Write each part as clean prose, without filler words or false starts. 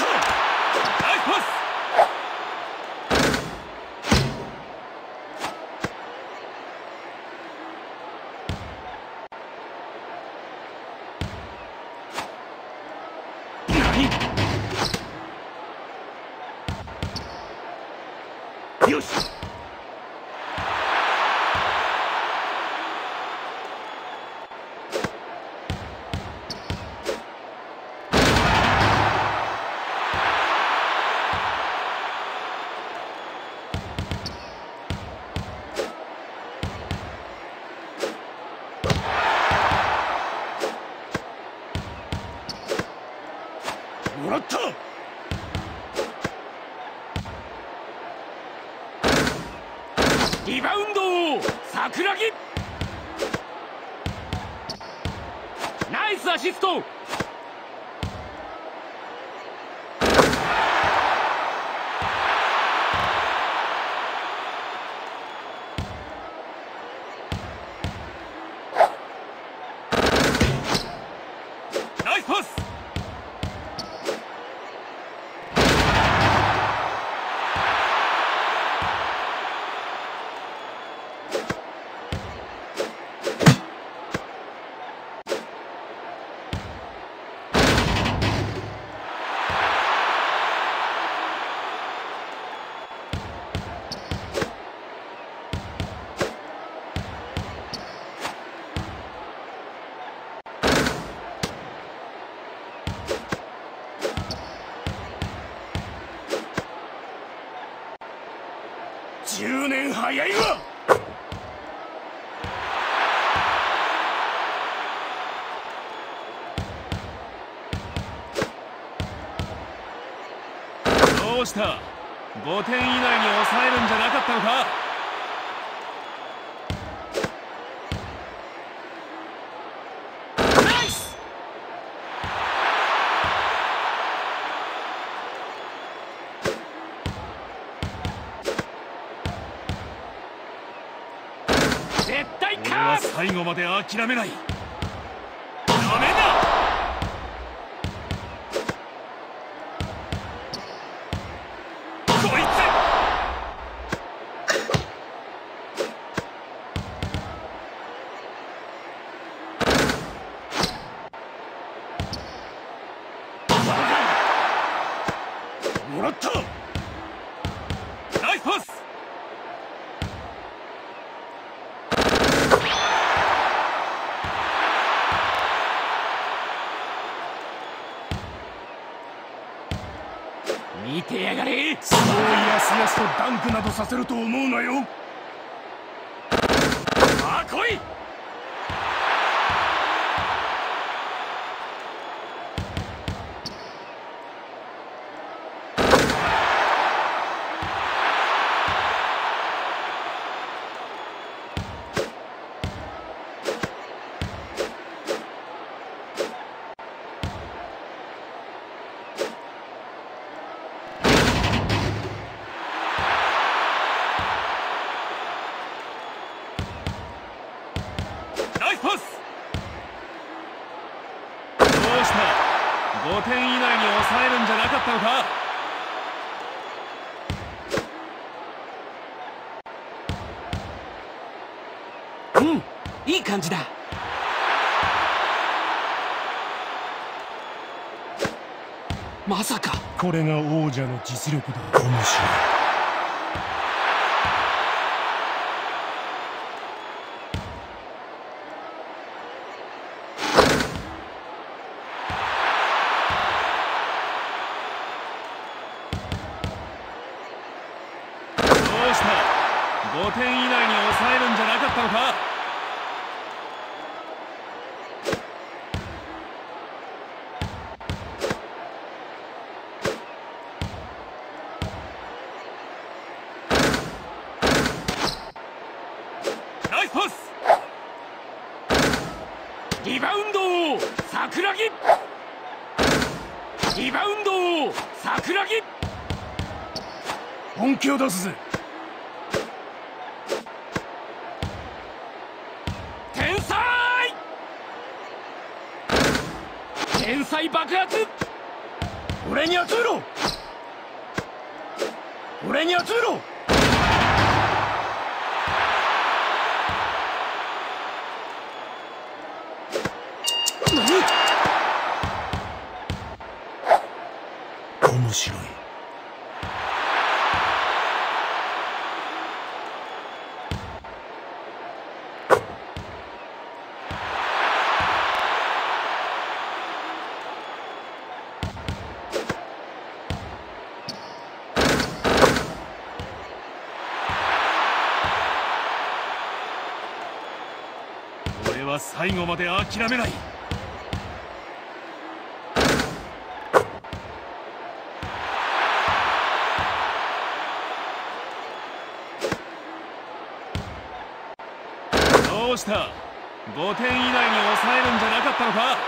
ナイスパス。よし。もらった。リバウンド桜木。ナイスアシスト。ナイスパス。10年早いわ。どうした？ 5 点以内に抑えるんじゃなかったのか？ナイス！絶対か。俺は最後まで諦めない。ダメだ。こいつ。もらった。ナイスパス。見てやがれ。そうやすやすとダンクなどさせると思うなよ。さあ来い。ナイスパス。どうした？ 5 点以内に抑えるんじゃなかったのか？うん、いい感じだ。まさかこれが王者の実力だ。面白い。どうした？ 5 点以内に抑えるんじゃなかったのか？ナイスパス。リバウンド桜木。リバウンド桜木。本気を出すぜ。天才！天才爆発！ 俺に集めろ。俺に集めろ。面白い。俺は最後まで諦めない。どうした？ 5 点以内に抑えるんじゃなかったのか？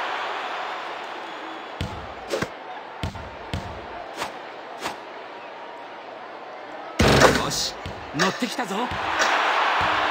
よし、乗ってきたぞ。